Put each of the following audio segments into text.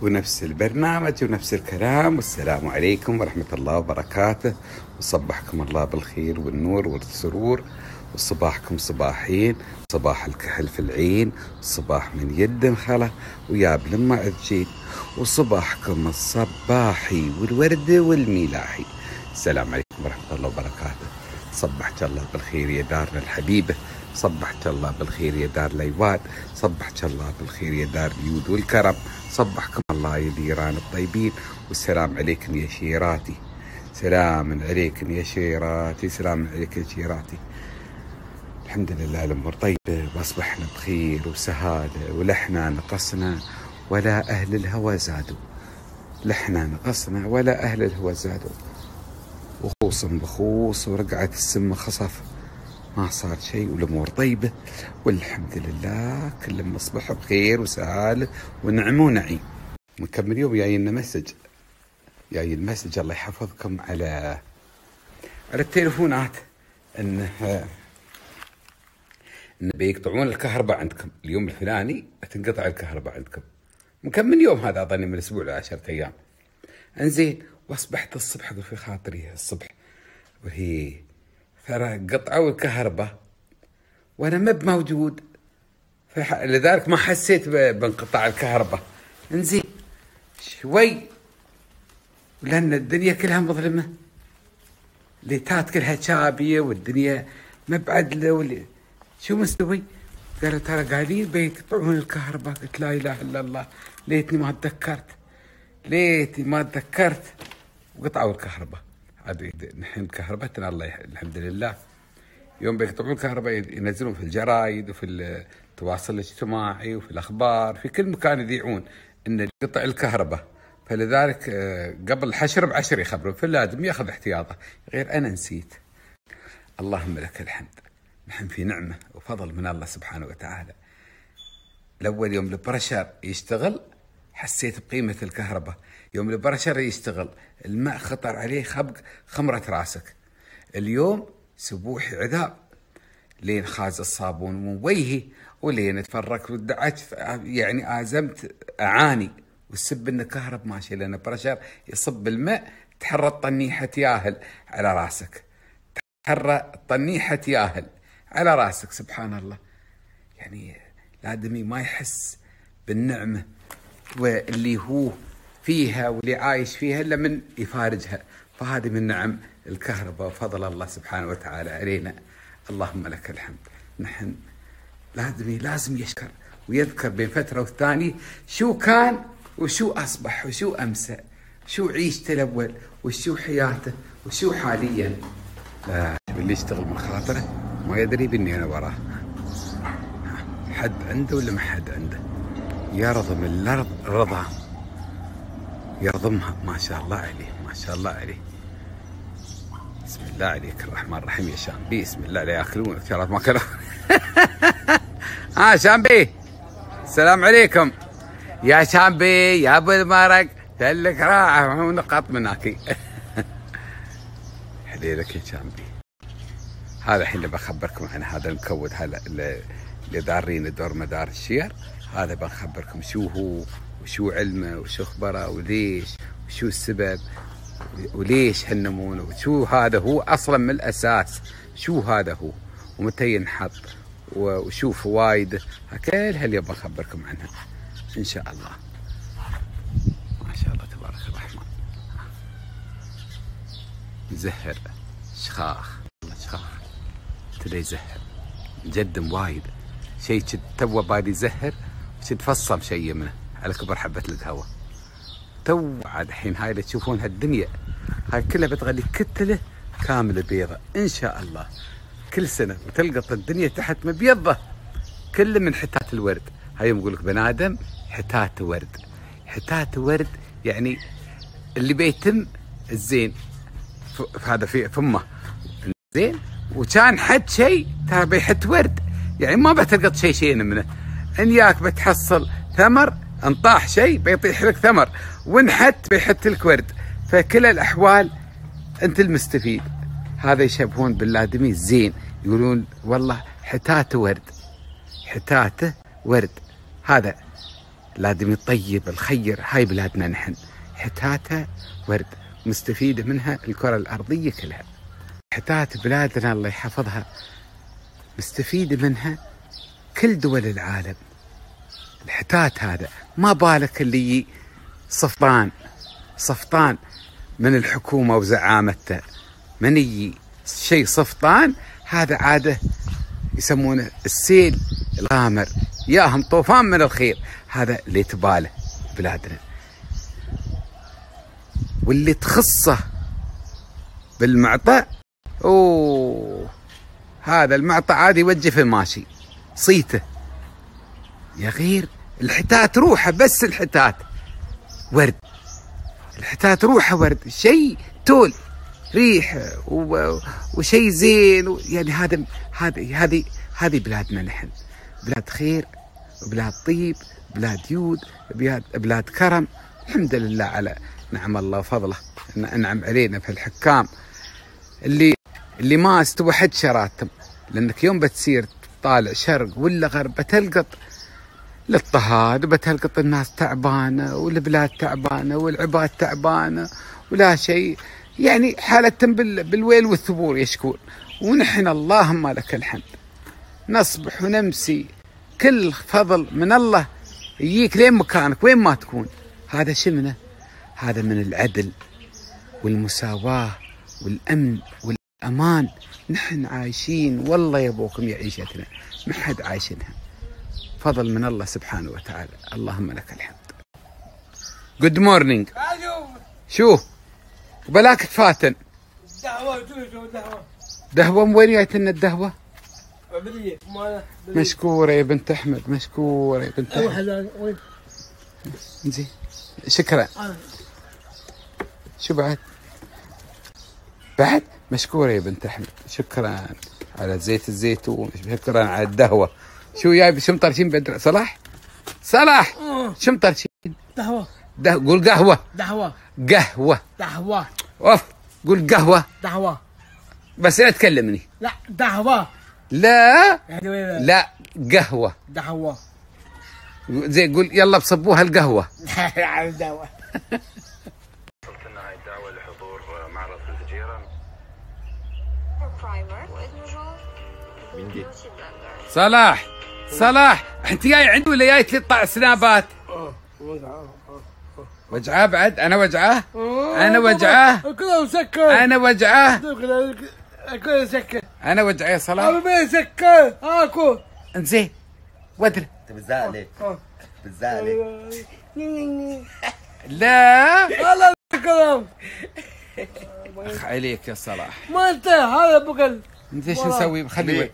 ونفس البرنامج ونفس الكلام. والسلام عليكم ورحمة الله وبركاته، وصبحكم الله بالخير والنور والسرور، وصباحكم صباحين، صباح الكحل في العين، صباح من يد خلا ويا بلما عجين، وصباحكم الصباحي والورد والميلاحي. السلام عليكم ورحمة الله وبركاته. صبحت الله بالخير يا دارنا الحبيبة، صبحت الله بالخير يا دار الأيواد، صبحت الله بالخير يا دار اليود والكرم، صبحكم الله يا ديران الطيبين. والسلام عليكم يا شيراتي، سلام عليكم يا شيراتي، سلام عليكم يا شيراتي. الحمد لله الأمور طيبة، وأصبحنا بخير وسهادة، ولحنا نقصنا ولا أهل الهوى زادوا، لحنا نقصنا ولا أهل الهوى زادوا، وخوص بخوص ورقعت السم خصف، ما صار شيء والأمور طيبة والحمد لله. كل مصبح بخير وسهالة ونعم ونعيم. مكمل يوم جاي لنا مسج، جاي المسج الله يحفظكم على التليفونات إن بيقطعون الكهرباء عندكم اليوم الفلاني، تنقطع الكهرباء عندكم. مكمل يوم هذا أظني من أسبوع ل10 أيام. انزين، واصبحت الصبح في خاطري الصبح وهي ترى قطعوا الكهرباء وانا ما بموجود، لذلك ما حسيت بانقطاع الكهرباء. انزين شوي لان الدنيا كلها مظلمه، ليتات كلها شابيه والدنيا مبعدله شو مستوي؟ قالوا ترى قاعدين بيقطعون الكهرباء. قلت لا اله الا الله، ليتني ما تذكرت، ليتني ما تذكرت. وقطعوا الكهرباء. عاد نحن كهربتنا الله الحمد لله. يوم بيقطعون الكهرباء ينزلون في الجرايد وفي التواصل الاجتماعي وفي الأخبار، في كل مكان يذيعون إن قطع الكهرباء، فلذلك قبل الحشر ب10 يخبرون، فلازم ياخذ احتياطه. غير أنا نسيت. اللهم لك الحمد، نحن في نعمة وفضل من الله سبحانه وتعالى. الأول يوم البرشر يشتغل حسيت بقيمة الكهرباء، يوم البرشر يشتغل الماء خطر عليه خبق خمرة راسك. اليوم سبوحي عذاب، لين خاز الصابون من وجهي ولين اتفرقت ودعت، يعني آزمت أعاني والسب إن كهرب ماشي، لأن برشر يصب الماء تحرى الطنيحة ياهل على راسك، تحرى الطنيحة ياهل على راسك. سبحان الله، يعني الآدمي ما يحس بالنعمة واللي هو فيها واللي عايش فيها إلا من يفارجها. فهذه من نعم الكهرباء وفضل الله سبحانه وتعالى علينا. اللهم لك الحمد. نحن لازم يشكر ويذكر بين فترة والثانية شو كان وشو أصبح وشو أمسى، شو عيشته الأول وشو حياته وشو حاليا. لا، اللي يشتغل من خاطره ما يدري بإني أنا وراه. حد عنده ولا ما حد عنده؟ يرضم الأرض رضا، يرضمها. ما شاء الله عليه، ما شاء الله عليه. بسم الله عليك الرحمن الرحيم يا شامبي. بسم الله لا ياكلون شرط ما كلوا. شامبي، السلام عليكم يا شامبي يا ابو المرق، تلك راعه ونقط مناكي. حليلك يا شامبي. هذا الحين بخبركم عن هذا المكود، هذا اللي دارين دور مدار الشير. هذا بخبركم شو هو وشو علمه وشو خبره وليش وشو السبب وليش هالنمونه، وشو هذا هو اصلا من الاساس، شو هذا هو ومتى ينحط وشو فوائده. كل هاللي بخبركم عنها ان شاء الله. ما شاء الله تبارك الرحمن. زهر شخاخ، والله شخاخ تدري يزهر مقدم وايد شيء. تو بالي يزهر تفصم شيء منه على كبر حبة القهوة. تو عاد الحين هاي اللي تشوفون هالدنيا هاي كلها بتغلي كتلة كاملة بيضة إن شاء الله كل سنة، وتلقط الدنيا تحت مبيضة كله من حتات الورد. هاي يوم يقول لك بنادم حتات ورد، حتات ورد يعني اللي بيتم الزين هذا في فمه زين، وكان حد شيء ترى بيحت ورد، يعني ما بتلقط شيء منه. إن ياك بتحصل ثمر، ان طاح شيء بيطيح لك ثمر، وان حت بيحت لك ورد. فكل الاحوال انت المستفيد. هذا يشبهون بالادمي الزين، يقولون والله حتاته ورد، حتاته ورد. هذا الآدمي الطيب الخير. هاي بلادنا نحن، حتاتها ورد، مستفيدة منها الكرة الأرضية كلها. حتات بلادنا الله يحفظها مستفيدة منها كل دول العالم. الحتات هذا ما بالك اللي صفطان من الحكومة وزعامتها، من يجي شيء صفطان هذا عاده يسمونه السيل الغامر، ياهم طوفان من الخير. هذا اللي تباله بلادنا، واللي تخصه بالمعطى هذا المعطى عادي يوجه الماشي صيته. يا غير الحتات روحه، بس الحتات ورد، الحتات روحه ورد، شيء تول ريح وشيء زين. يعني هذه بلادنا نحن، بلاد خير، بلاد طيب، بلاد يود، بلاد كرم. الحمد لله على نعم الله وفضله، انعم علينا في الحكام اللي ما استوى حد شراتهم. لانك يوم بتصير طالع شرق ولا غرب بتلقط الاضطهاد، وبتلقط الناس تعبانه والبلاد تعبانه والعباد تعبانه ولا شيء، يعني حالتهم بالويل والثبور يشكون. ونحن اللهم لك الحمد نصبح ونمسي كل فضل من الله يجيك لين مكانك وين ما تكون. هذا شمنه، هذا من العدل والمساواة والأمن والأمان. نحن عايشين والله يبوكم يا عيشتنا، ما حد عايشينها، فضل من الله سبحانه وتعالى. اللهم لك الحمد. جود مورنينج. شو بلاك تفاتن دهوة وين جايتنا الدهوة؟ مشكورة يا بنت أحمد، مشكورة يا بنت أحمد. زين شكرا. شو بعد مشكورة يا بنت أحمد، شكرا على زيت الزيتون، شكرا على الدهوة. شو جايب شو مطرشين بدر؟ صلاح شو مطرشين؟ قول قهوة. اوف قول قهوة. بس لا تكلمني. لا دهوة. لا قهوة. زي قول يلا بصبوها القهوة. دعوة. وصلت لنا هاي الدعوة لحضور معرض الفجيرة. صلاح انت جاي عندي ولا جاي تقطع سنابات؟ وجعاه بعد؟ انا وجعاه كله مسكر. انا وجعاه يا صلاح. انا مسكر اكو. انزين ودري انت بتزعلي لا هلا الكلام. اخ عليك يا صلاح. ما انت هذا بقل. انت شو نسوي؟ خلي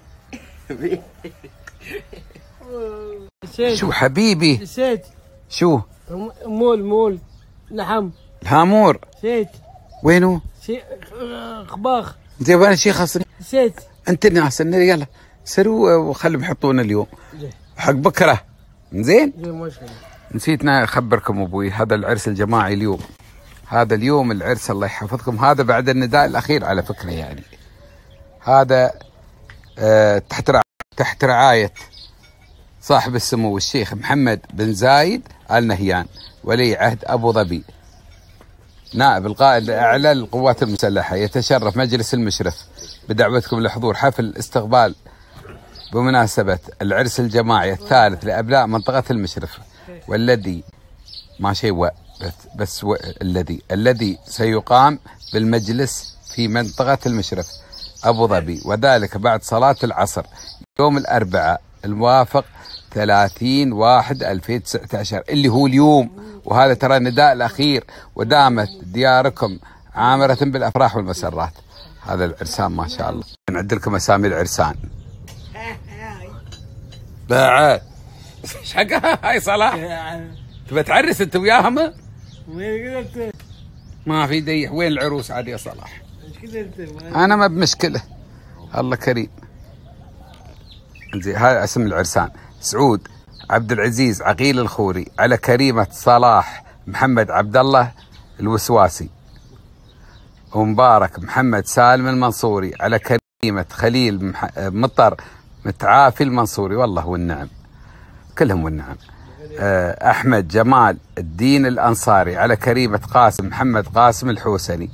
شو حبيبي؟ نسيت. شو؟ مول لحم. الهامور. نسيت. وينه؟ خباخ. زين وانا شي خاصني؟ نسيت. انت الناس يلا سروا وخلهم يحطون اليوم حق بكره. زين؟ نسيت اخبركم ابوي، هذا العرس الجماعي اليوم، هذا اليوم العرس الله يحفظكم. هذا بعد النداء الاخير على فكره، يعني هذا تحت رعايه صاحب السمو الشيخ محمد بن زايد آل نهيان ولي عهد أبو ظبي، نائب القائد الأعلى للقوات المسلحة. يتشرف مجلس المشرف بدعوتكم لحضور حفل استقبال بمناسبة العرس الجماعي الثالث لأبناء منطقة المشرف، والذي ما شيء بس الذي سيقام بالمجلس في منطقة المشرف أبو ظبي، وذلك بعد صلاة العصر يوم الأربعاء الموافق 30/1/2019 اللي هو اليوم. وهذا ترى النداء الأخير، ودامت دياركم عامرة بالأفراح والمسرات. هذا العرسان ما شاء الله. نعد لكم أسامي العرسان بعد. ايش حقها هاي صلاح؟ تبى تعرس انت وياهم؟ ما في ديح. وين العروس عاد يا صلاح؟ انا ما بمشكلة، الله كريم. زين هذا اسم العرسان: سعود عبد العزيز عقيل الخوري على كريمة صلاح محمد عبد الله الوسواسي، ومبارك محمد سالم المنصوري على كريمة خليل مطر متعافي المنصوري. والله والنعم كلهم والنعم. أحمد جمال الدين الأنصاري على كريمة قاسم محمد قاسم الحوسني.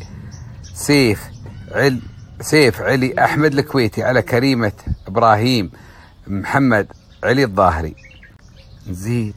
سيف علي أحمد الكويتي على كريمة إبراهيم محمد علي الظاهري. زين.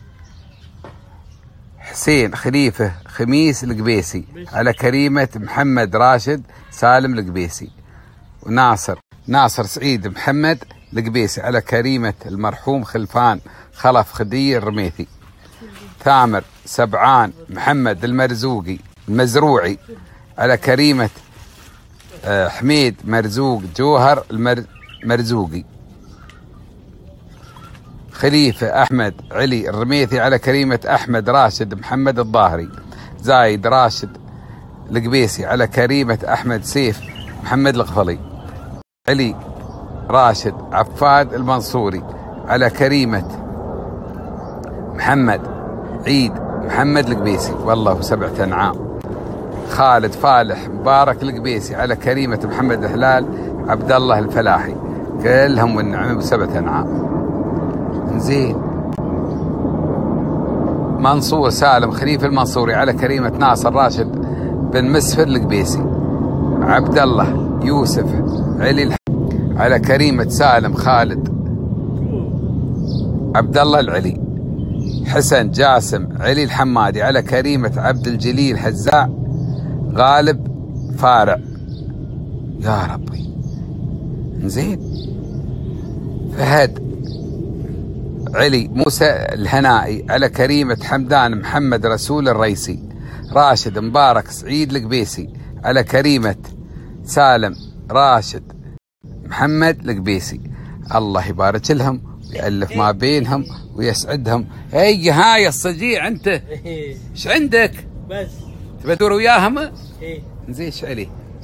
حسين خليفة خميس القبيسي على كريمة محمد راشد سالم القبيسي. ناصر سعيد محمد القبيسي على كريمة المرحوم خلفان خلف خدي الرميثي. ثامر سبعان محمد المزروعي على كريمة حميد مرزوق جوهر المرزوقي. خليفة أحمد علي الرميثي على كريمة أحمد راشد محمد الظاهري. زايد راشد القبيسي على كريمة أحمد سيف محمد الغفلي. علي راشد عفاد المنصوري على كريمة محمد عيد محمد القبيسي والله 7 أنعام. خالد فالح مبارك القبيسي على كريمة محمد هلال عبد الله الفلاحي كلهم والنعم ب7 أنعام. زين. منصور سالم خليفة المنصوري على كريمة ناصر راشد بن مسفر القبيسي. عبد الله يوسف علي على كريمة سالم خالد عبد الله العلي. حسن جاسم علي الحمادي على كريمة عبد الجليل هزاع غالب فارع. يا ربي. زين. فهد علي موسى الهنائي على كريمة حمدان محمد رسول الريسي. راشد مبارك سعيد القبيسي على كريمة سالم راشد محمد القبيسي. الله يبارك لهم ويألف ما بينهم ويسعدهم. هي هاي الصجيع انت ايش عندك؟ بس تبى تدور وياهم؟ ايه. زين. ايش عليه؟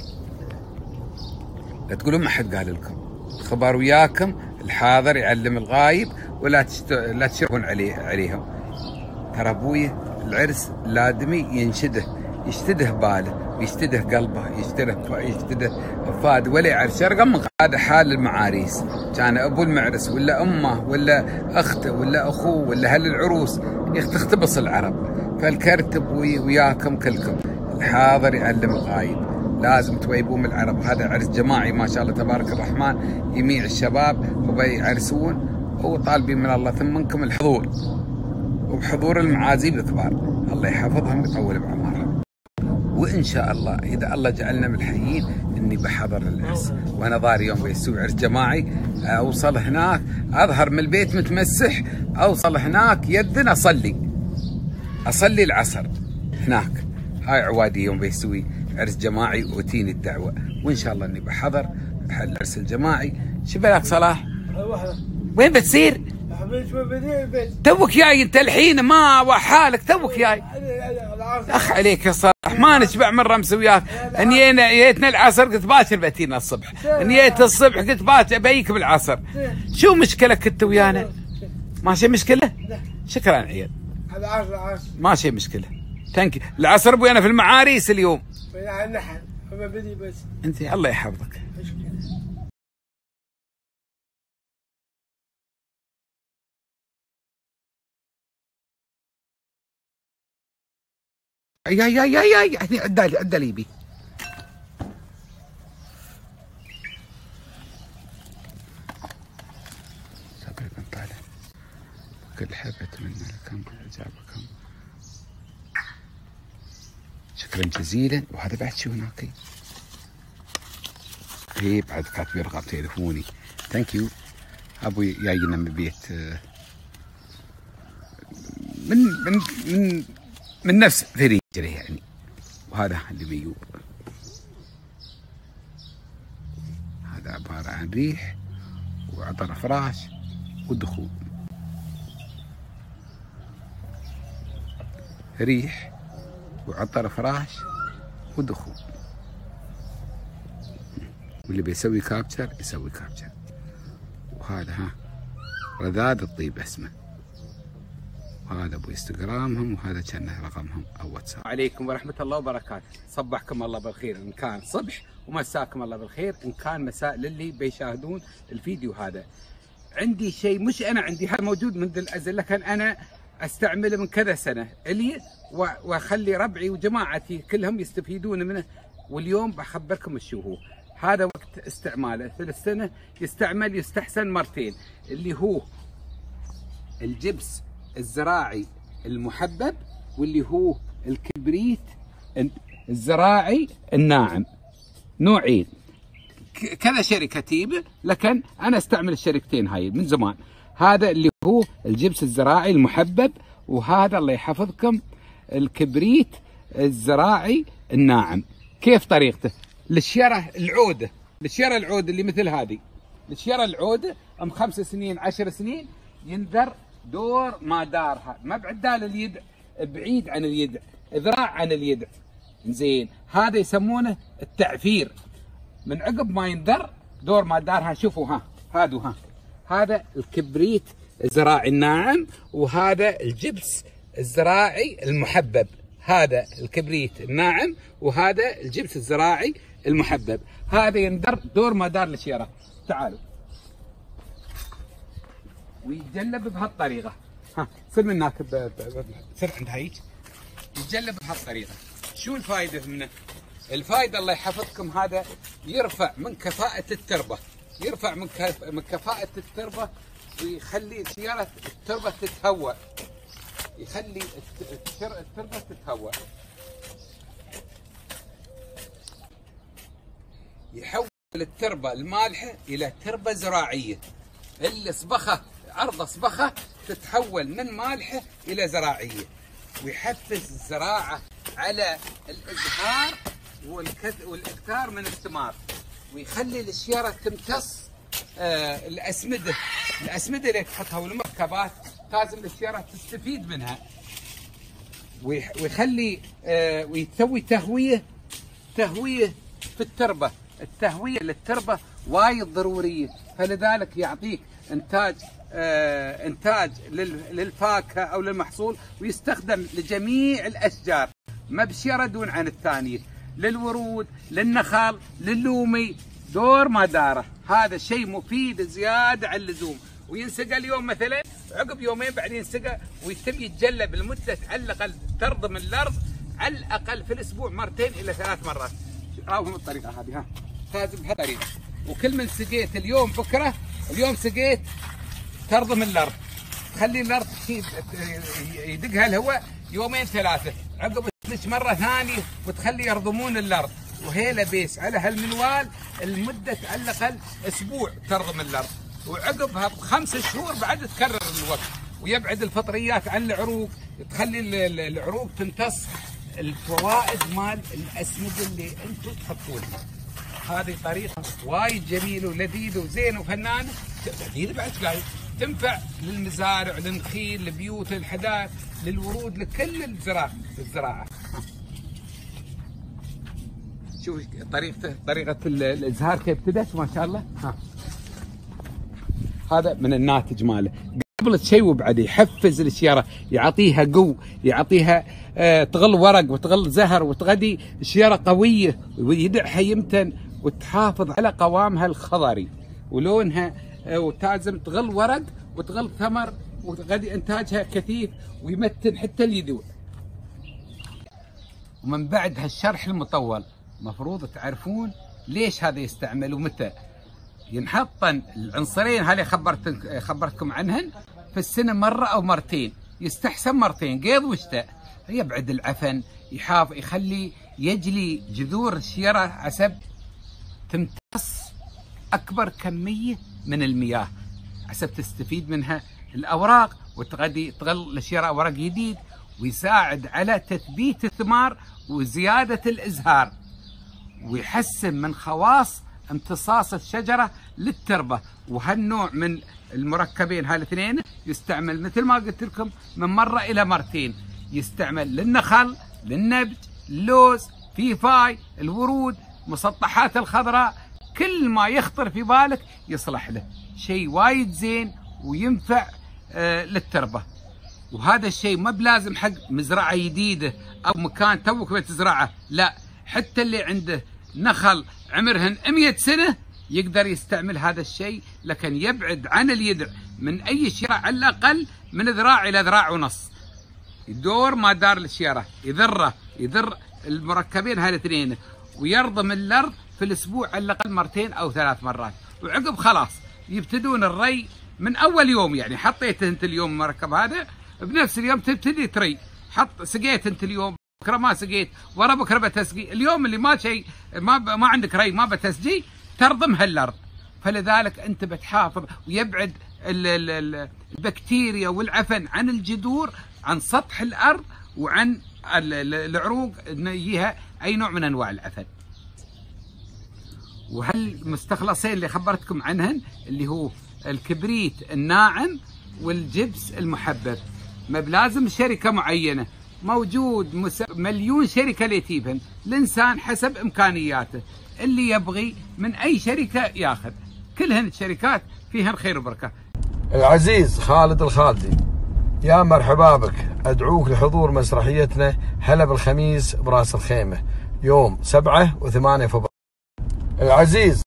لا تقولون ما حد قال لكم. الخبر وياكم، الحاضر يعلم الغايب، ولا لا تشرفون عليهم. ترى ابوي العرس الادمي يشتده باله، يشتده قلبه، يشتده فاد ولا يعرف رقم. هذا حال المعاريس، كان ابو المعرس ولا امه ولا اخته ولا اخوه ولا هل العروس تختبص العرب. فالكرتب وياكم كلكم، الحاضر يعلم الغايب، لازم تويبون العرب. هذا عرس جماعي ما شاء الله تبارك الرحمن، يميع الشباب وبيعرسون وطالبين من الله ثم منكم الحضور، وبحضور المعازيم الكبار الله يحفظهم ويطول بعمرهم. وان شاء الله اذا الله جعلنا من الحيين اني بحضر العرس، وانا ضاري يوم بيسوي عرس جماعي اوصل هناك اظهر من البيت متمسح، اوصل هناك يذن اصلي العصر هناك. هاي عوادي يوم بيسوي عرس جماعي واتيني الدعوه، وان شاء الله اني بحضر العرس الجماعي. شو بالك صلاح؟ وين بتصير؟ توك جاي انت الحين ما حالك، توك جاي. اخ عليك يا صلاح، ما نشبع من رمس وياك. نيتنا العصر قلت باكر باتينا الصبح، نيت الصبح قلت باكر بيك بالعصر. شو مشكلك انت ويانا؟ ماشي مشكله؟ شكرا عيال. ماشي مشكله. ثانك يو. العصر ابوي انا في المعاريس اليوم. انت الله يحفظك. يا عدالي بي. صبركم طالع كل حبت من لكم اجابكم. شكرا جزيلا. وهذا بعد شو هناك؟ هي بعد كاتبين رقم تليفوني. ثانك يو. ابوي جاينا من البيت من نفس ثري يعني. وهذا اللي بيور، هذا عبارة عن ريح وعطر فراش ودخول. ريح وعطر فراش ودخول. واللي بيسوي كابتشر يسوي كابتشر. وهذا رذاذ الطيب اسمه، وهذا ابو انستغرامهم، وهذا كانه رقمهم او واتساب. عليكم ورحمه الله وبركاته. صبحكم الله بالخير ان كان صبح، ومساكم الله بالخير ان كان مساء للي بيشاهدون الفيديو هذا. عندي شيء، مش انا عندي، هذا موجود منذ الازل، لكن انا استعمله من كذا سنه الي واخلي ربعي وجماعتي كلهم يستفيدون منه. واليوم بخبركم شو هو. هذا وقت استعماله في السنه يستحسن مرتين، اللي هو الجبس الزراعي المحبب، واللي هو الكبريت الزراعي الناعم. نوعين، كذا شركه تجيبه، لكن انا استعمل الشركتين هاي من زمان. هذا اللي هو الجبس الزراعي المحبب، وهذا الله يحفظكم الكبريت الزراعي الناعم. كيف طريقته؟ الشيره العوده اللي مثل هذه، الشيره العوده 5 سنين 10 سنين ينذر دور ما دارها، ما بعدال اليد، بعيد عن اليد، ذراع عن اليد. زين، هذا يسمونه التعفير. من عقب ما ينذر دور ما دارها، شوفوا هذا الكبريت الزراعي الناعم، وهذا الجبس الزراعي المحبب. هذا الكبريت الناعم وهذا الجبس الزراعي المحبب. هذا يندر دور ما دار الشيره. تعالوا، ويتجلب بهالطريقه. سل من هناك، سل عند هيك، يتجلب بهالطريقه. شو الفائده منه؟ الفائده الله يحفظكم، هذا يرفع من كفاءه التربه، من كفاءه التربه، ويخلي سياره التربه تتهوى، يخلي التربه تتهوى، يحول التربه المالحه الى تربه زراعيه. اللي صبخه عرض صبخه تتحول من مالحه الى زراعيه، ويحفز الزراعه على الازهار والاكثار من الثمار، ويخلي الشيره تمتص الاسمده اللي تحطها والمركبات، لازم الشيره تستفيد منها. ويخلي ويسوي تهويه في التربه. التهويه للتربه وايد ضروريه، فلذلك يعطيك انتاج للفاكهه او للمحصول، ويستخدم لجميع الاشجار، ما بشيره دون عن الثانيه، للورود، للنخل، للومي، دور ما داره. هذا شيء مفيد زياده عن اللزوم، وينسقى اليوم مثلا، عقب يومين بعد ينسقى، ويتم يتجلب لمده على الاقل ترضى من الارض على الاقل في الاسبوع 2 إلى 3 مرات. راوهم الطريقه هذه، لازم بهالطريقه. وكل من سقيت اليوم بكره، اليوم سقيت ترضى من الارض، تخلي الارض يدقها الهواء 2 3، عقب تدش مره ثانيه وتخلي يرضمون الارض، وهيله بيس على هالمنوال المده على الاقل اسبوع ترضى من الارض، وعقبها ب5 شهور بعد تكرر الوقت، ويبعد الفطريات عن العروق، تخلي العروق تمتص الفوائد مال الاسمده اللي انتم تحطونها. هذه طريقه وايد جميله ولذيذه وزينه وفنانه، لذيذه بعد تلاقي تنفع للمزارع، للنخيل، للبيوت، للحدائق، للورود، لكل الزراعه. شوف طريقه الازهار كيف ابتدت، ما شاء الله. هذا من الناتج ماله، قبل تشيب بعد يحفز الشيره، يعطيها قو، يعطيها تغل ورق وتغل زهر، وتغدي الشيره قويه، ويدعها يمتن، وتحافظ على قوامها الخضري ولونها، وتازم تغل ورق وتغل ثمر، وغدي انتاجها كثيف، ويمتن حتى اليدوع. ومن بعد هالشرح المطول مفروض تعرفون ليش هذا يستعمل ومتى ينحطن. العنصرين هذه خبرتكم عنهن في السنه مره او مرتين، يستحسن مرتين، قيض وشتاء، يبعد العفن، يخلي يجلي جذور الشيره حسب تمتص اكبر كميه من المياه، حسب تستفيد منها الاوراق، تغل الشيره اوراق جديد، ويساعد على تثبيت الثمار وزياده الازهار، ويحسن من خواص امتصاص الشجره للتربه. وهالنوع من المركبين هالاثنين يستعمل مثل ما قلت لكم من مره الى مرتين، يستعمل للنخل، للنبج، اللوز، فيفاي، الورود، مسطحات الخضراء، كل ما يخطر في بالك يصلح له. شيء وايد زين وينفع للتربه. وهذا الشيء ما بلازم حق مزرعه جديده او مكان توك بتزرعه، لا، حتى اللي عنده نخل عمرهن 100 سنه يقدر يستعمل هذا الشيء، لكن يبعد عن اليدع من اي شيء على الاقل من ذراع إلى ذراع ونص، يدور ما دار الشيرة، يذر المركبين هالاثنين، ويرضم الأرض في الأسبوع على الأقل مرتين أو 3 مرات، وعقب خلاص يبتدون الري من أول يوم. يعني حطيت أنت اليوم المركب هذا بنفس اليوم تبتدي تري، سقيت أنت اليوم، بكره ما سقيت، ورا بكره بتسقي، اليوم اللي ما شيء ما عندك ري ما بتسقي ترضم هالأرض. فلذلك أنت بتحافظ ويبعد البكتيريا والعفن عن الجذور، عن سطح الأرض، وعن العروق إن يجيها أي نوع من أنواع العفن. وهالمستخلصين اللي خبرتكم عنهن اللي هو الكبريت الناعم والجبس المحبب، ما بلازم شركة معينة، موجود مليون شركة اللي تجيبهن، الإنسان حسب إمكانياته، اللي يبغي من أي شركة ياخذ، كلهن الشركات فيهن خير وبركة. العزيز خالد الخالدي، يا مرحبا بك، أدعوك لحضور مسرحيتنا هلا بالخميس براس الخيمة يوم 7 و8 فبراير. العزيز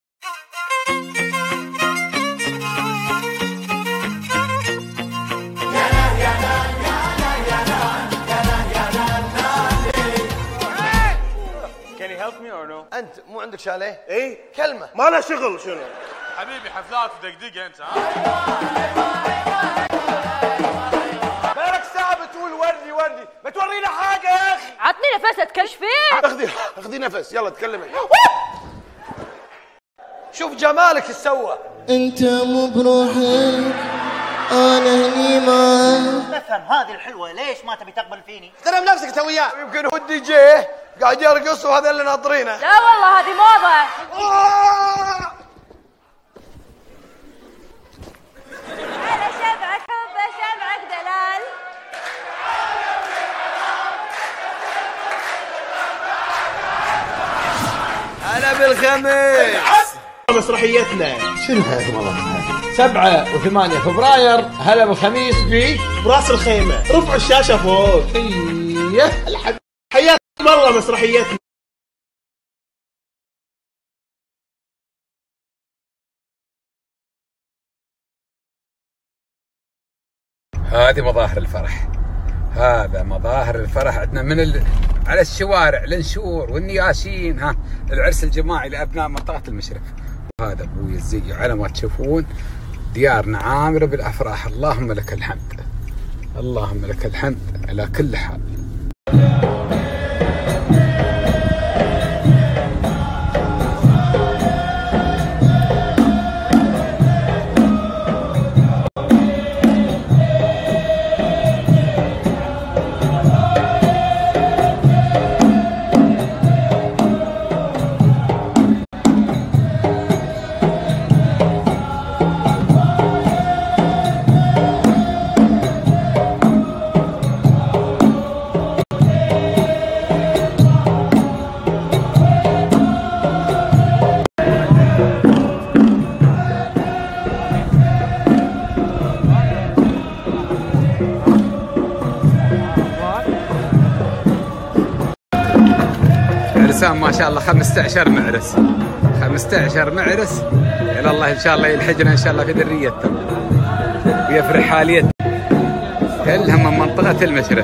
انت مو عندك شاليه؟ ايه كلمه ما له شغل شنو حبيبي حفلات ودقدقه انت بالك ساعه بتقول وردي وردي، ما تورينا حاجه يا اخي. عطني نفس اتكلش فيه. اخذي نفس، يلا تكلمي. شوف جمالك ايش سوى. انت مو بروحك انا هني معك. افهم هذه الحلوه ليش ما تبي تقبل فيني؟ احترم نفسك تو وياه. يمكن هو الدي جي قاعد يرقص وهذا اللي ناطرينه. لا والله هذه موضه. على شبعك حبه شبعك دلال. هلا بالخميس. مسرحيتنا شنو هذا والله؟ 7 و8 فبراير هلا بالخميس في براس الخيمه، رفعوا الشاشه فوق. حياك والله مسرحيتنا. هذه مظاهر الفرح، هذا مظاهر الفرح عندنا من على الشوارع الانشور والنياشين. ها العرس الجماعي لابناء منطقه المشرف. هذا ابوي الزي، على ما تشوفون ديارنا عامره بالافراح. اللهم لك الحمد، اللهم لك الحمد على كل حال. عرسان ما شاء الله 15 معرس، 15 معرس. الى الله ان شاء الله يلحقنا ان شاء الله في ذريتهم ويفرح حاليتهم كلهم من منطقة المشرف.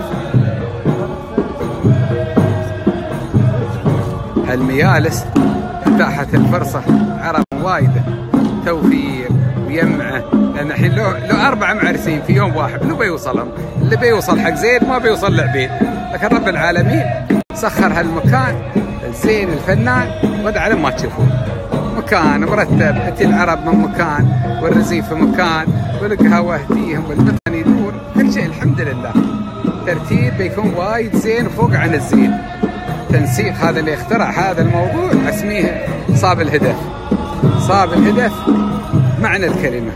هالميالس اتاحت الفرصة عرب وايدة توفير ويمعه، لان الحين لو 4 معرسين في يوم واحد لو بيوصلهم، اللي بيوصل حق زيد ما بيوصل لعبيد، لكن رب العالمين سخر هالمكان الزين الفنان، وهذا على ما تشوفون مكان مرتب. اتي العرب من مكان والرزيف في مكان والقهوه اهديهم والمطعم يدور، كل شيء الحمد لله ترتيب بيكون وايد زين فوق عن الزين. تنسيق هذا اللي اخترع هذا الموضوع اسميه صاب الهدف، صاب الهدف معنى الكلمه.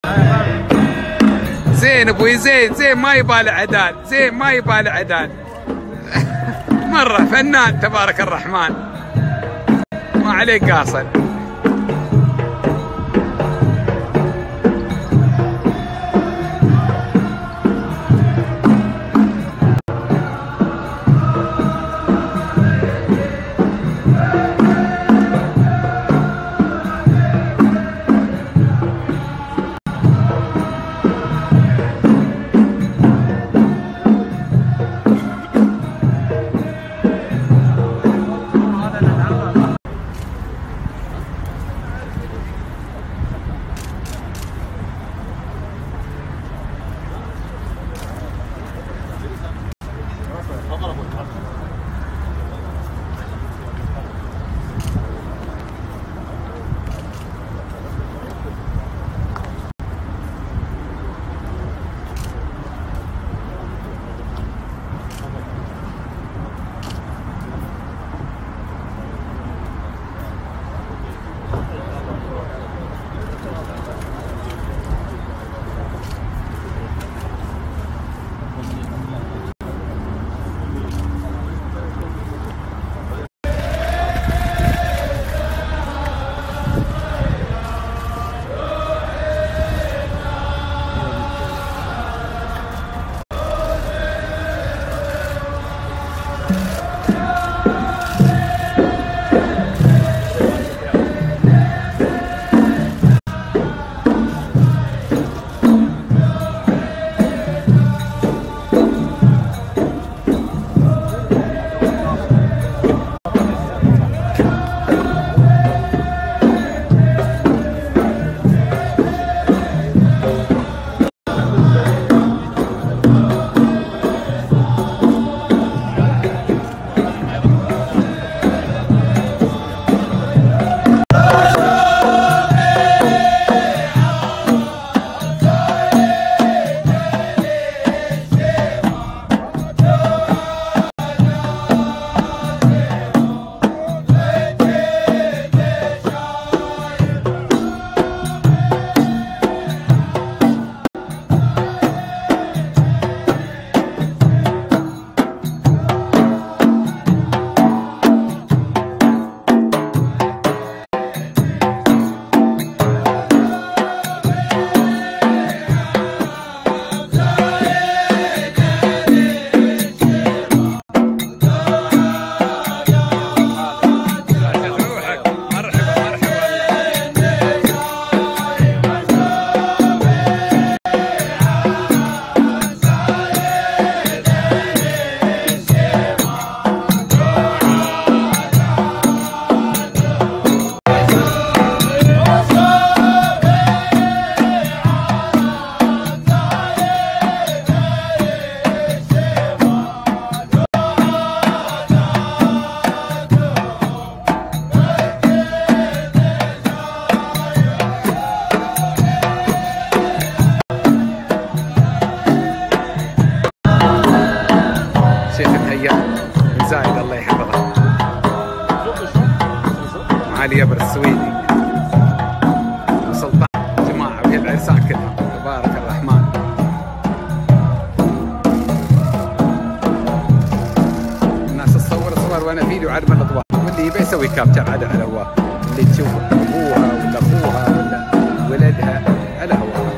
زين ابوي زين، زين ما يبالي عدال، زين ما يبالي عدال. مرة فنان تبارك الرحمن ما عليك قاصر. يحفظه. معالي جبر السويدي وسلطان جماعة ويا العرسان كلها تبارك الرحمن. الناس تصور صور وانا فيديو عدم الاضواء، واللي يبي يسوي كابتشر على هواه، اللي تشوف ابوها ولا اخوها ولا ولدها على هواها.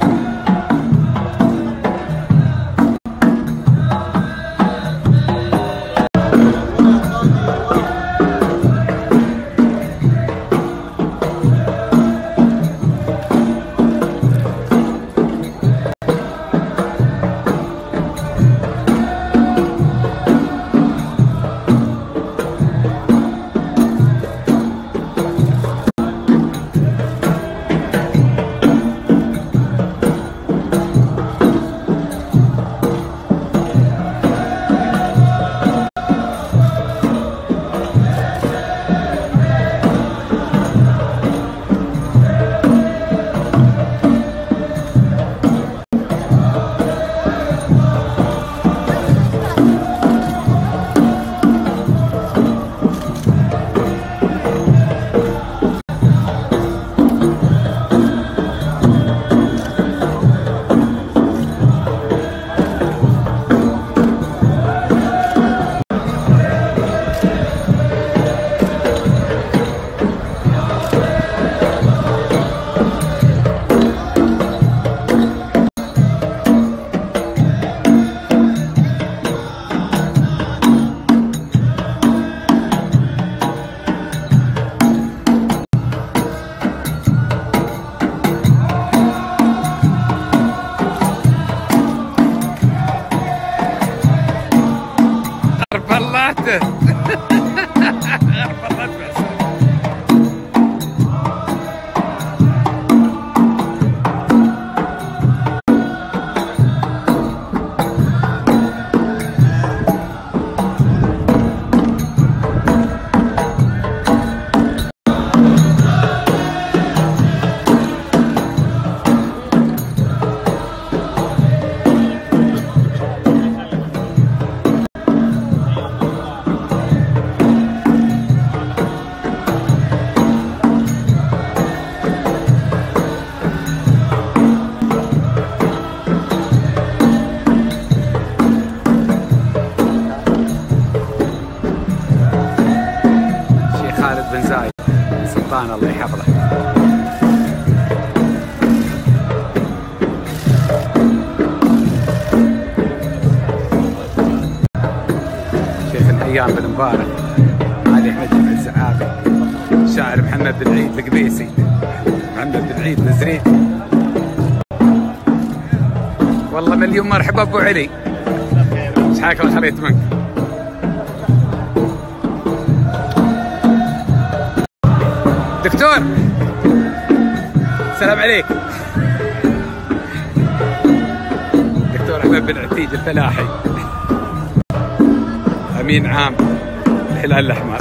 سلطان الله يحفظه. شيخ الأيام بن مبارك، علي أحمد بن الزعابي، الشاعر محمد بن عيد القبيسي، محمد بن عيد نزرين. والله مليون مرحبا أبو علي، ايش حالك خليت منك؟ دكتور السلام عليك. دكتور احمد بن عتيج الفلاحي، امين عام الهلال الاحمر.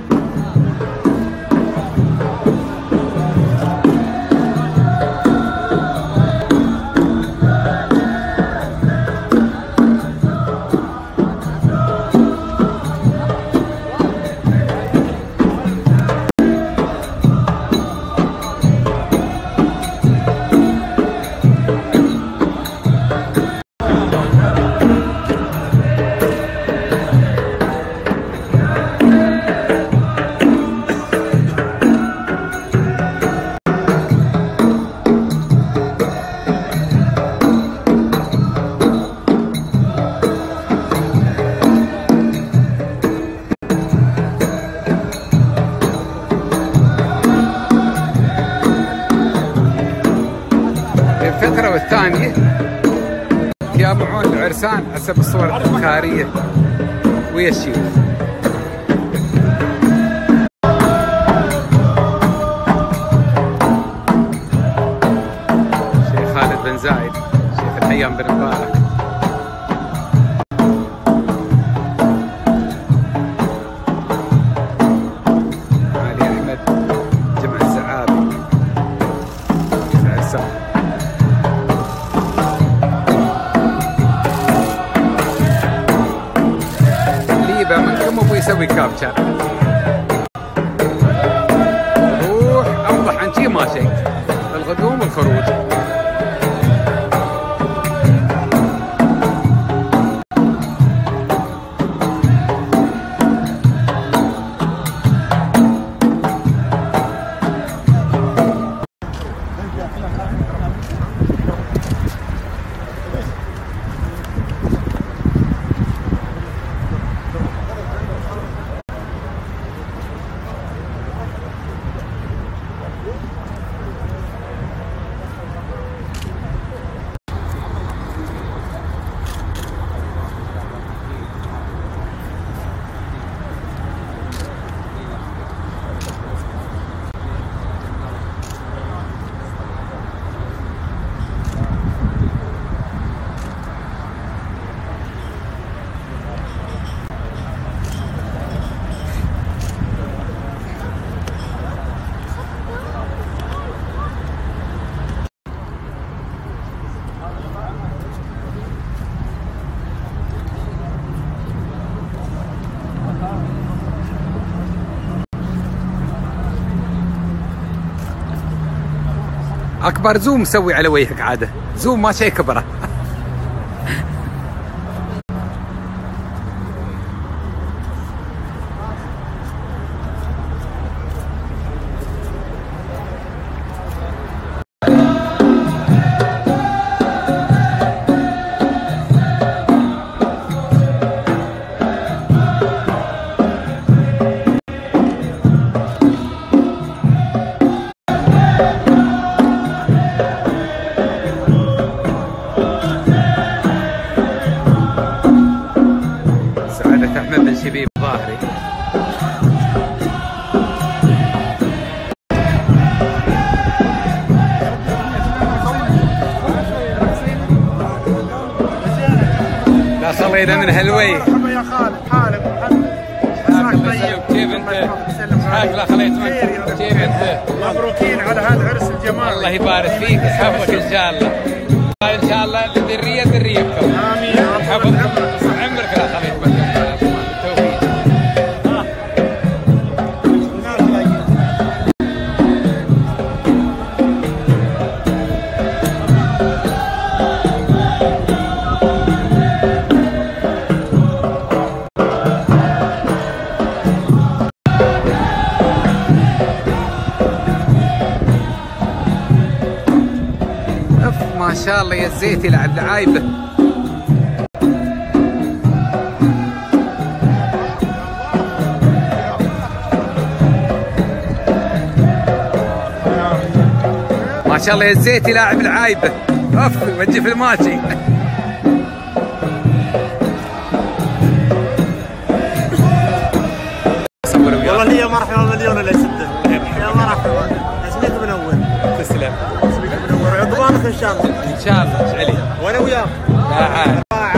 الفترة والثانية يجمعون العرسان حسب الصور التذكارية ويا الشيوخ. شيخ خالد بن زايد، شيخ الأيام بن مبارك، علي أحمد جمع الزعابي العرسان. منكم ابو يسوي اسوي كابتشر. روح اوضح عن شي ما شيء. الغدوم والخروج. اكبر زوم مسوي على وجهك عاده، زوم ما شيء كبره. احمد بن شبيب ظاهري. لا خلينا من هالوي. مرحبا يا خالد، حالك محمد؟ طيب كيف انت؟ لا خليت كيف انت؟ مبروكين على هذا عرس الجمال. الله يبارك فيك يحفظك ان شاء الله. ان شاء الله ذريتكم. امين. يحفظك عمرك. لا خليت ما شاء الله يا الزيت يلعب لعايبه. ما شاء الله يا الزيت يلاعب العايبه. اف وجه في الماشي. والله هي مرحبا مليون اللي يسده. يا مرحبا. اسميك من اول. تسلم. عقبالك ان شاء الله. ان شاء الله شعلي. وانا وياك. لا عاد.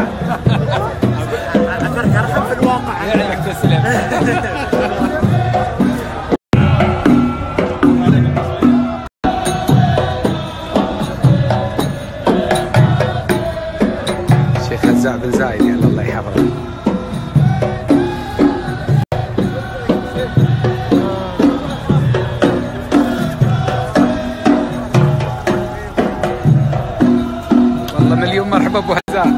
ارحب في الواقع. يعلمك تسلم. الشيخ هزاع بن زايد يعني الله يحفظه. مليون مرحبا ابو هزاع.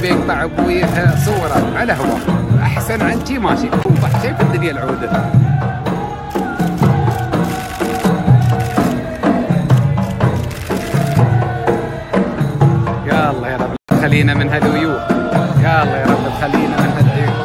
بيقطع ابوي صوره على هو احسن عن شي ماشي اوضح شيء في الدنيا العوده. يا الله يا رب خلينا من هالعيوب، يا الله يا رب خلينا من هالعيوب.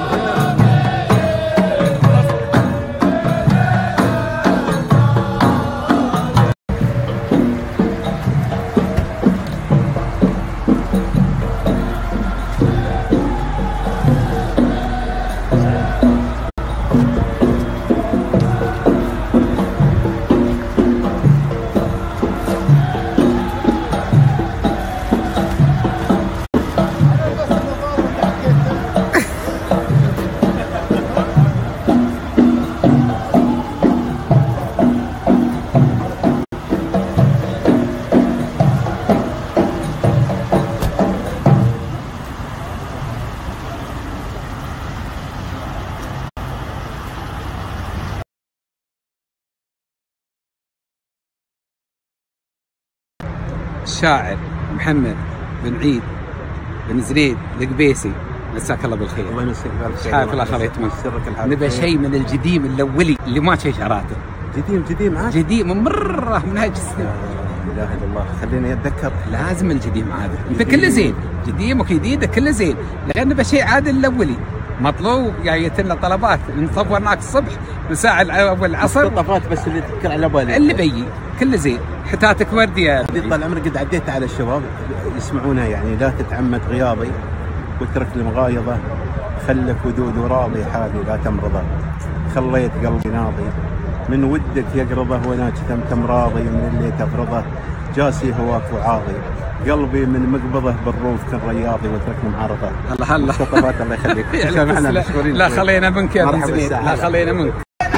الشاعر محمد بن عيد بن زنيد القبيسي، مساك الله بالخير. الله يمسيك بالخير. حياك الله خليت منك. نبى شيء من القديم الاولي اللي ما شي شراته. قديم عاد؟ قديم مره من هالسنين. لا اله الا الله، خليني اتذكر. لازم القديم هذا كله زين، قديم وجديد كله زين، لان نبى شيء عاد الاولي. مطلوب جايت لنا طلبات نصورناك الصبح من ساعه اول العصر. طلبات بس اللي تذكر على بالي اللي بيي كله زين، حتاتك ورديه. طال عمرك قد عديت على الشباب يسمعونها يعني لا تتعمد غيابي واترك المغايضه، خلك ودود وراضي حالي لا تمرضه، خليت قلبي ناضي من ودك يقرضه وانا كتمتم راضي، من اللي تفرضه جاسي هواك وعاضي، قلبي من مقبضه بالروف كان رياضي واتركني معارضه. الله الله مصطفى الله يخليك. لا خلينا منك يا بن زنيد، لا خلينا منك.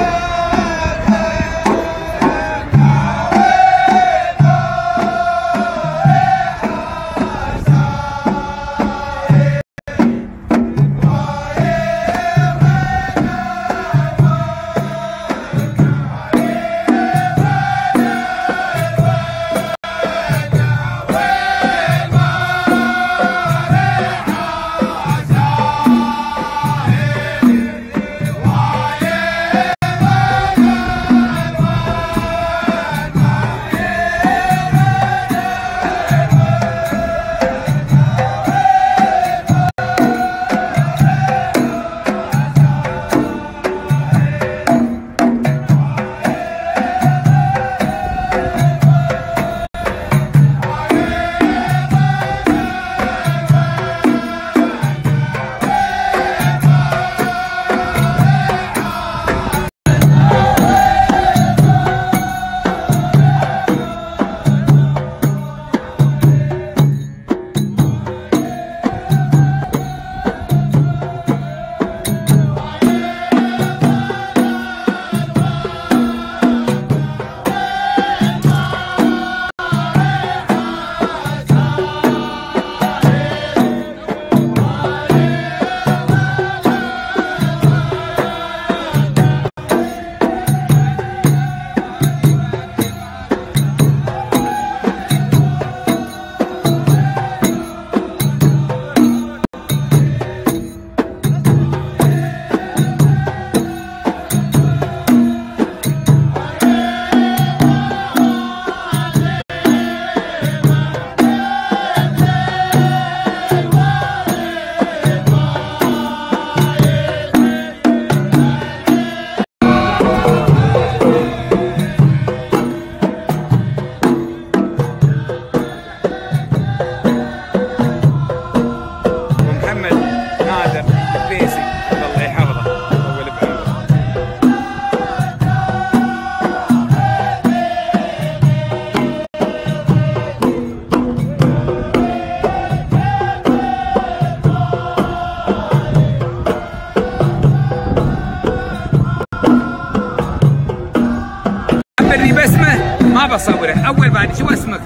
ما بصوره. اول بعد شو اسمك؟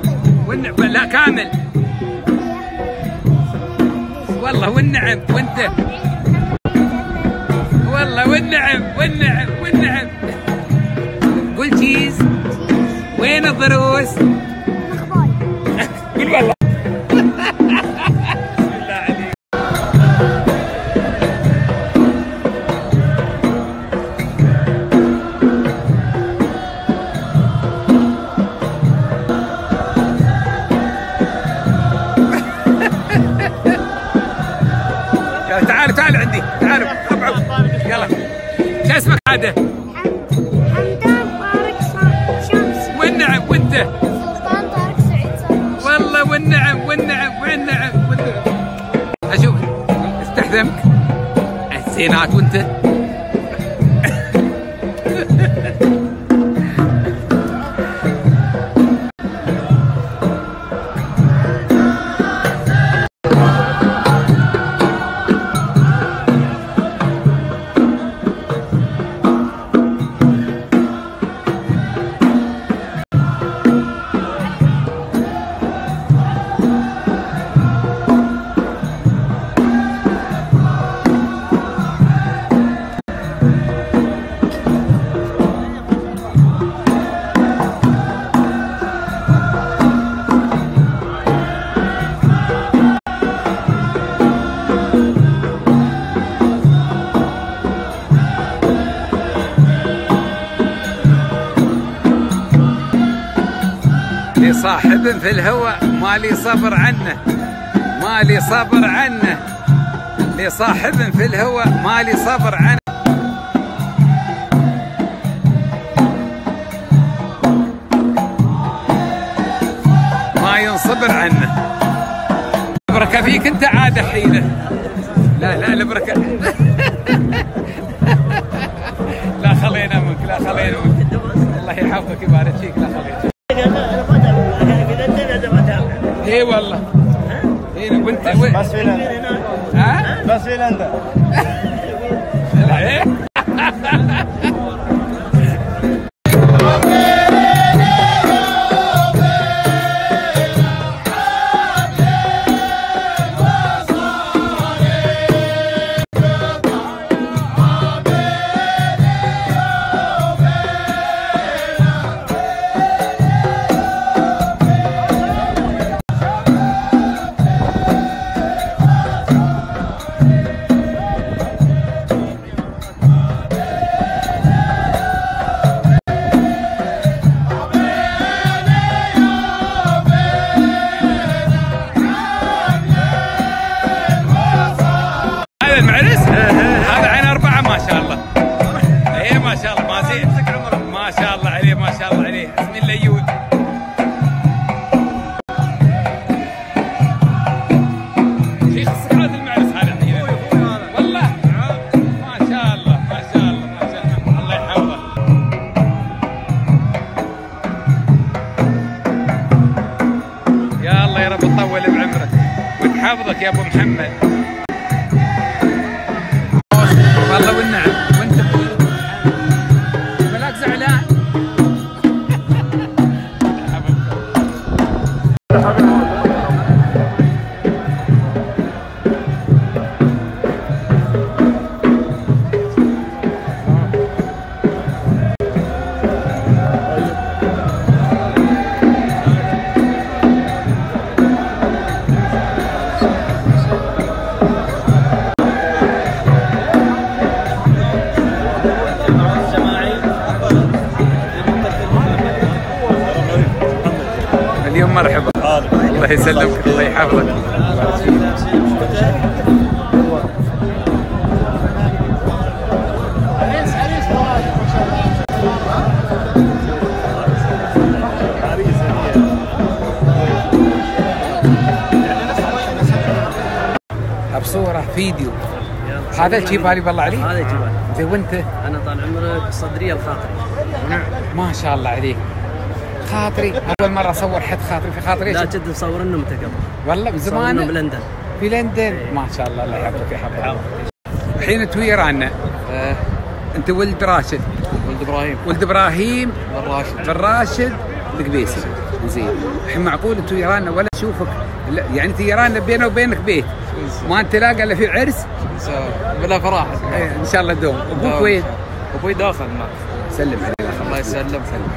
لا كامل والله والنعم. وانت والله والنعم والنعم والنعم. قول تشيز. وين الضروس؟ قول والله. بسم الله تعال ابعد يلا. شو اسمك عاده؟ حمدان طارق شمس. والنعم. وانت؟ سلطان طارق سعيد صالح. والله والنعم والنعم والنعم والنعم. اشوف استخدمك الزينات وانت. لصاحب في الهوى ما لي صبر عنه، ما لي صبر عنه. لصاحب في الهوى ما لي صبر عنه. ما ينصبر عنه. البركة فيك انت عاد حينه. لا لا البركة. لا خلينا منك، لا خلينا منك. الله يحفظك ويبارك فيك. لا خلينا. اي والله. اي وانت بس في لندن. ها؟ بس في لندن. المعرس هذا عين 4 ما شاء الله. اي ما شاء الله. ما زين ما شاء الله عليه، ما شاء الله عليه. بسم الله يود. شيخ هذا المعرس هذا الحين والله ما شاء الله ما شاء الله ما شاء الله. الله يحفظه. يا الله يا رب تطول بعمرك وتحفظك يا ابو محمد. والله والنعم. وانت بلاك زعلان. اليوم مرحبا. الله يسلمك، الله يحفظك. بصورة فيديو. هذا الجبالي بالله عليك. هذا الجبالي. زين وانت؟ انا طال عمرك الصدريه الخاطري. ما شاء الله عليك. خاطري اول مره اصور حد خاطري في خاطري. لا جد نصور انه انت قبل والله من زمان. صورنا بلندن. في لندن. ما شاء الله. الله يحفظك يحفظك. الحين انت ويا رانا. انت ولد راشد. ولد ابراهيم. ولد ابراهيم بن راشد. بن راشد القبيسي. زين الحين معقول انت ويا رانا ولا اشوفك يعني انت ويا رانا بينه وبينك بيت ما نتلاقى الا في عرس بلا فرح. ان شاء الله دوم. ابوك وين؟ ابوي داخل معك. سلم عليه. الله يسلم. سلم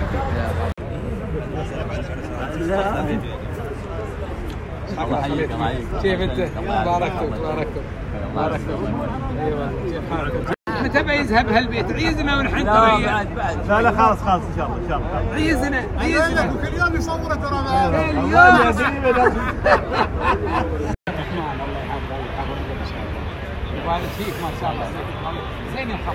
الله يحييك. كيف انت؟ باركتك باركتك باركتك. ايوه كيف حالك؟ متى بيذهب هالبيت؟ عيزنا ونحن بعد لا لا خلاص خلاص ان شاء الله ان شاء الله. عيزنا عيزنا. كل يوم يصوره ترى اليوم. بارك فيك ما شاء الله زين الخط.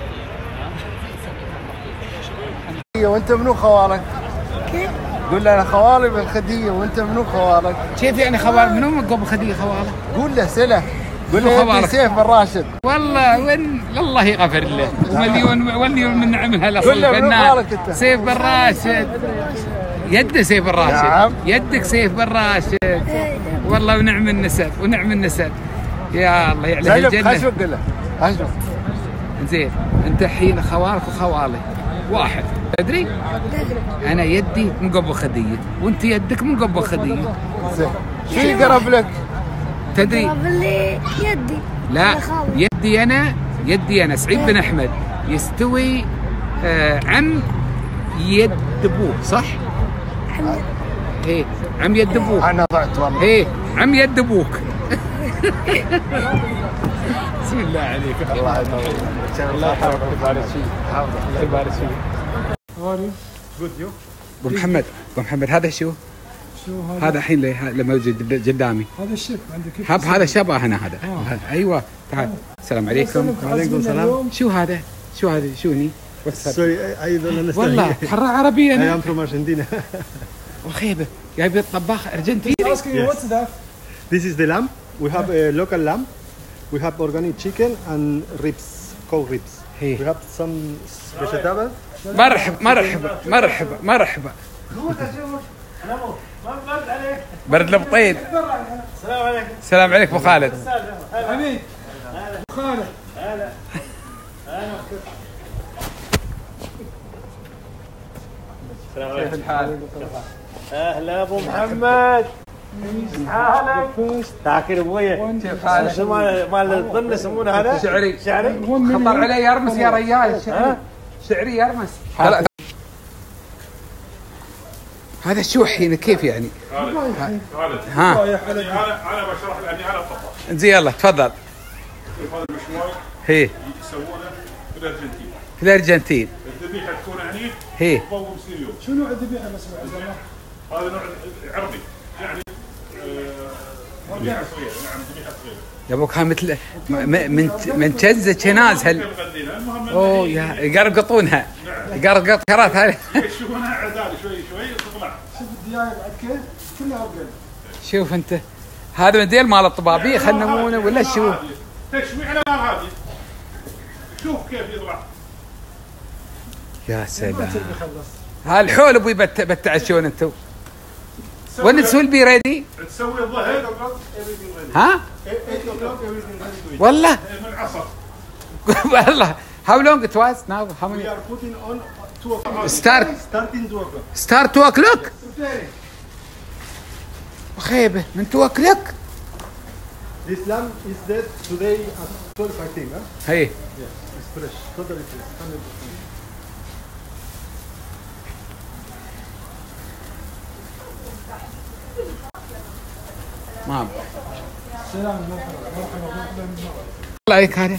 وانت منو خوالك؟ كيف؟ قول له انا خوالي بالخديه وانت منو خوالك؟ كيف يعني خوال منو من قبل خديه خوالك؟ قول له سله قول له انت سيف بن راشد. والله وين الله يغفر له ومليون من نعمها الاصل فنان سيف بن راشد. يده سيف بن راشد. نعم. يدك سيف بن راشد. والله ونعم النسب ونعم النسب. يا الله يعلى الجنه. خشوق قل له خشوق. زين انت الحين خوالك وخوالي واحد تدري؟ انا يدي من قبل خديه وانت يدك من قبل خديه. زين شو يقرب لك؟ تدري؟ قرب لي يدي. لا يدي انا سعيد بن احمد يستوي عم يد ابوك صح؟ ايه عم يد ابوك. انا ضعت والله. ايه عم يد ابوك. بسم الله عليك. الله ينور. الله يبارك فيك. الله يبارك فيك. ابو محمد هذا شو هذا الحين لما يوجد قدامي هذا الشيف عندك هذا شبه هنا هذا. ايوه تعال. السلام عليكم. وعليكم السلام. شو هذا شو هني ايضا والله حرة عربية انا. I am from Argentina. وخيبة جايب الطباخ ارجنتيني. What's that? This is the lamb. We have a local lamb. We have organic chicken and ribs, cow ribs. We have some vegetables. مرحبا. برد البطيد. السلام عليكم ابو خالد. حميد. خالد. هلا. السلام عليكم. كيف الحال؟ اهلا ابو محمد. حالك؟ تاكل ابويا. كيف حالك؟ شو مال الظن يسمونه هذا؟ شعري. خطر علي يرمس يا ريال. شعري يرمس. هذا شو الحين كيف يعني؟ ها انا بشرح لاني انا الطباخ. زين يلا تفضل. هذا المشوار هي يسوونه في الارجنتين. في الارجنتين. الذبيحه تكون هني هي تطول 50 يوم. شو نوع الذبيحه بس هذا نوع عربي يعني ذبيحه صغيره. نعم ذبيحه صغيره. يا ابوك هاي مثل من تجزه كناز هل اوه يا يقرقطونها. يقرقط كرات هاي. يشوفونها عدال شوي تطلع. شوف الدياي بعد كيف كلها ابيض. شوف انت هذا مديل مال الطبابيه خنمونه ولا شو؟ تشوي على نار هاديه. شوف كيف يطلع. يا سلام. هالحول ابوي بتعشون انتم. وين تسوي البيره دي؟ تسوي الظهر. ها؟ والله؟ من العصر. والله. How long it was now? How many? We are putting on 2 o'clock. Starting 2 o'clock. Start 2 o'clock? خيبة من 2 o'clock. This lamb is dead today at 12 I think, huh? هي. Yes, it's fresh, totally fresh, 100%. ما السلام مرحبا. الله عليك هذا.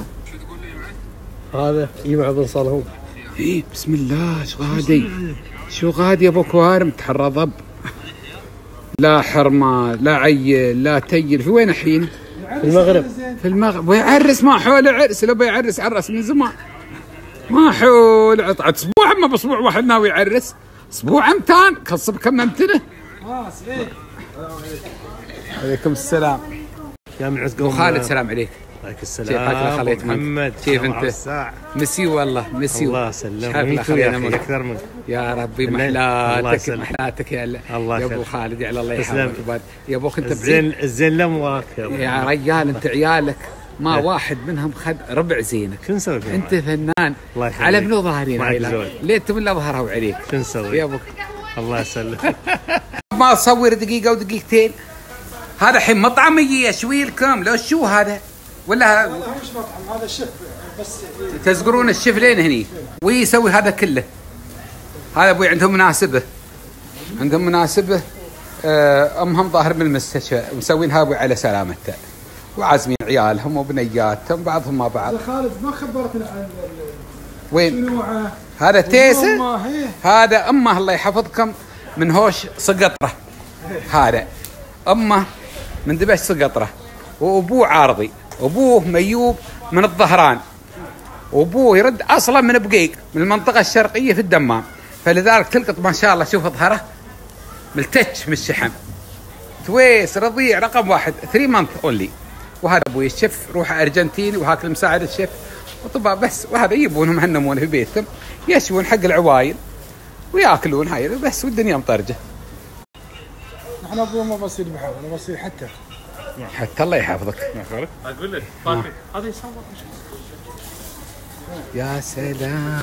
هذا يبع بن صالحون. ايه بسم الله. شو غادي يا ابو كوارم تحرى ضب. لا حرمه لا عيل لا تيل. في وين الحين؟ في المغرب. ويعرس ما حول عرس. لو بيعرس عرس من زمان. ما حول عطعت اسبوع. اما باسبوع واحد ناوي يعرس. اسبوع امتان كصب كممتنه. سعيد. عليكم السلام يا من عزكم. وخالد السلام عليك. عليك السلام. كيف حالك خليت محمد؟ كيف انت؟ مسيو والله مسيو. الله يسلمك. اكثر منك يا ربي. محلاتك يا الله يا ابو خالد. يا الله يحفظك يا ابوك. انت الزين لم وراك يا رجال. انت عيالك ما واحد منهم خذ ربع زينك. شو نسوي؟ انت فنان على منو ظاهرين ليه انتم اللي ظهروا عليك؟ شو نسوي يا ابوك؟ الله يسلمك. ما تصور دقيقه ودقيقتين. هذا الحين مطعم يجي يشوي لكم لو شو هذا ولا هذا مش مطعم. هذا شيف بس تزقرون الشيف لين هني ويسوي هذا كله. هذا ابوي عندهم مناسبه امهم ظاهر من المستشفى مسوينها ابوي على سلامته وعازمين عيالهم وبنياتهم بعضهم مع بعض. خالد ما خبرتنا عن وين شنو هذا تيسه. هذا امه الله يحفظكم من هوش سقطره. هذا امه من دبش سقطره. وابوه عارضي، ابوه ميوب من الظهران، وابوه يرد اصلا من بقيق من المنطقه الشرقيه في الدمام، فلذلك تلقط ما شاء الله شوف ظهره ملتش من الشحم. تويس رضيع رقم 1 3 مانث اونلي. وهذا ابوي الشيف روح ارجنتيني، وهاك المساعد الشيف وطبعا بس. وهذا يجيبونهم هنمون في بيتهم يشوون حق العوايل وياكلون هاي بس، والدنيا مطرجه. نحن ابوي ما بصير بحر، انا بصير حتى الله يحفظك. اقول لك طالبي هذا يصور. يا سلام.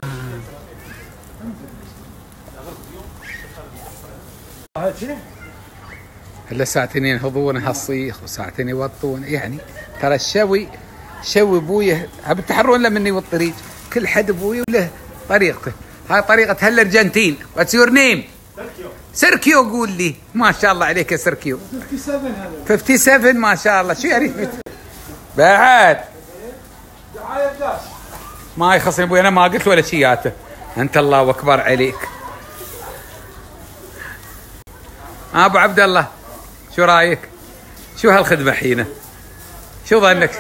هلا ساعتين ينهضون هالصيخ وساعتين يوطون، يعني ترى الشوي ابويه بتحرون له مني والطريق، كل حد ابوي وله طريقته. هاي طريقه هالارجنتين. واتس يور نيم؟ سيركيو. قول لي ما شاء الله عليك يا سيركيو. 57 هذا 57 ما شاء الله. شو يعرف بعد ما يخصني ابوي، انا ما قلت ولا شياته. انت الله اكبر عليك. ابو عبد الله شو رايك؟ شو هالخدمه حينه؟ شو ظنك؟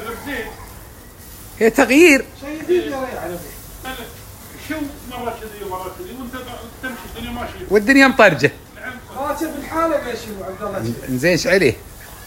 هي تغيير. شيء جديد يا ريال. شو مره كذي ومره كذي وانت تمشي الدنيا ماشيه والدنيا مطرجه. راتب الحاله يا شيخ عبد الله. زين ايش عليه؟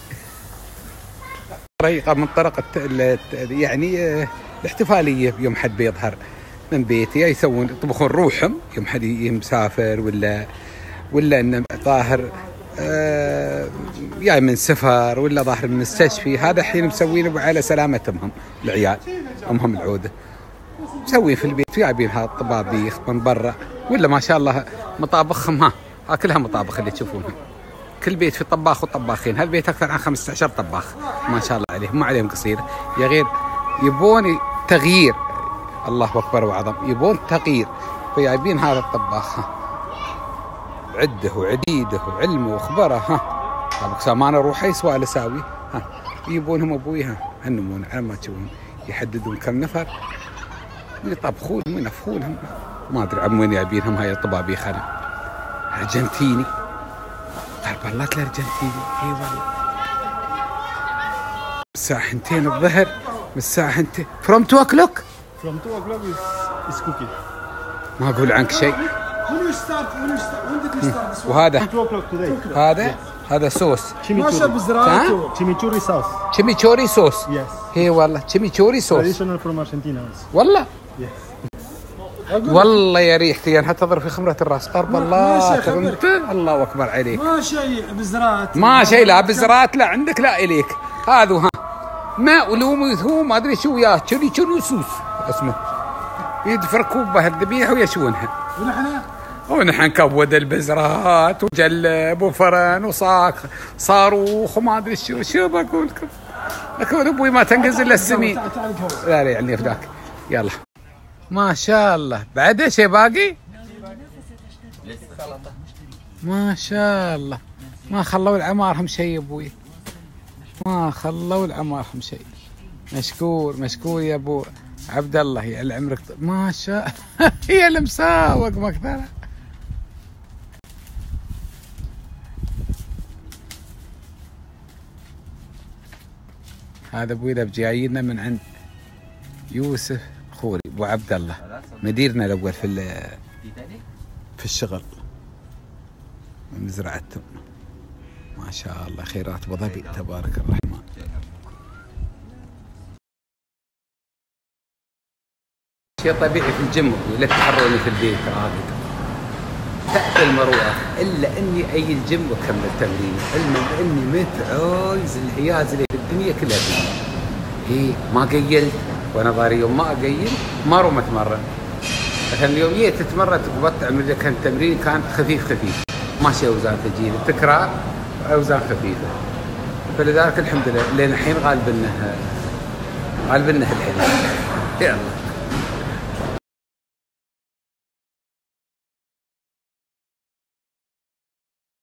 طريقه من طرق يعني الاحتفاليه بيوم حد بيظهر من بيتي يسوون يطبخون روحهم يوم حد مسافر ولا انه ظاهر جاي من سفر ولا ظاهر من المستشفى. هذا الحين مسوينه على سلامتهم هم العيال، امهم العوده مسوين في البيت جايبين هذا الطبابيخ من برا، ولا ما شاء الله مطابخهم كلها مطابخ اللي تشوفونها. كل بيت في طباخ وطباخين. هالبيت اكثر عن 15 طباخ ما شاء الله عليهم، ما عليهم قصير. يا غير يبون تغيير. الله اكبر وعظم. يبون تغيير فجايبين هذا الطباخ عده وعديده وعلمه وخبره. سامانه روح اي سؤال اساوي. يبونهم ابوي هنمون على ما تشوفون يحددون كم نفر ويطبخون وينفخونهم. ما ادري عم وين جايبينهم هاي الطبابيخ. انا ارجنتيني قربلات الارجنتيني. اي والله الساعه 2 الظهر من الساعه 2 from 2 o'clock. From 2 o'clock is cooking. ما اقول عنك شيء. وهذا 2 o'clock today. هذا صوص chimichurri sauce. chimichurri sauce. Yes. هي والله chimichurri sauce. Traditional from Argentina. والله. Yes. والله يا ريحتي انا تضرب في خمرة الراس. قرب الله. الله اكبر عليك. ما شيء بزرات. ما شيء لا بزرات لا عندك لا اليك. هذا ماء ولوم وثوم ما ادري شو وياه chimichurri sauce اسمه. يدفركوا بها الذبيحه ويشونها. ونحن نكود البزرات وجلب وفرن وصاك صاروخ وما ادري شو بقول لكم. لكن ابوي ما تنقز الا السمين. لا يعني فداك. يلا ما شاء الله. بعد شيء باقي؟ ما شاء الله. ما خلوا العمارهم شيء ابوي، ما خلوا العمارهم شيء. مشكور يا ابو عبد الله يا عمرك. ما شاء هي المساوق ما اكثر. هذا ابوي ذا جاينا من عند يوسف خوري ابو عبد الله مديرنا الاول في الشغل من مزرعتهم. ما شاء الله خيرات ابو ظبي تبارك الرحمن. شيء طبيعي في الجيم لا تحروني في البيت راقد تأتي المروءة الا اني اي الجيم واكمل تمرين، علما اني متعوز العياز اللي في الدنيا كلها فيه. ما قيلت وانا ضاري يوم ما اقيل ما اروح اتمرن. مثلا اليوم جيت تتمرن تقبطع من كان التمرين كان خفيف ماشي اوزان تجيني تكرار اوزان خفيفه. فلذلك الحمد لله لين الحين غالبنا الحين. يلا